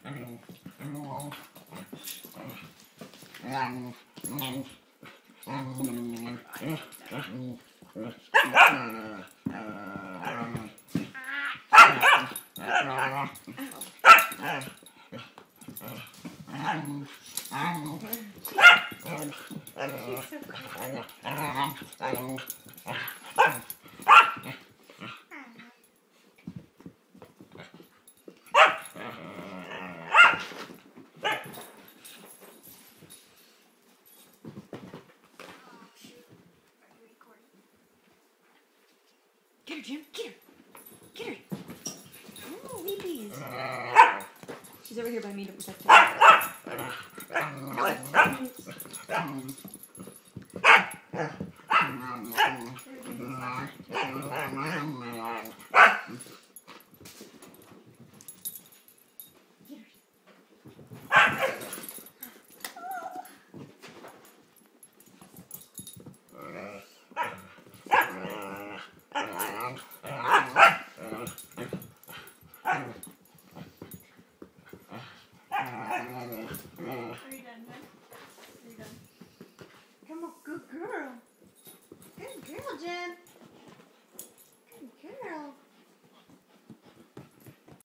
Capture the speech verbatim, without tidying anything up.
Get her, Jim. Get her. Get her. Oh, babies. She's over here by me to protect her. Are you done, man?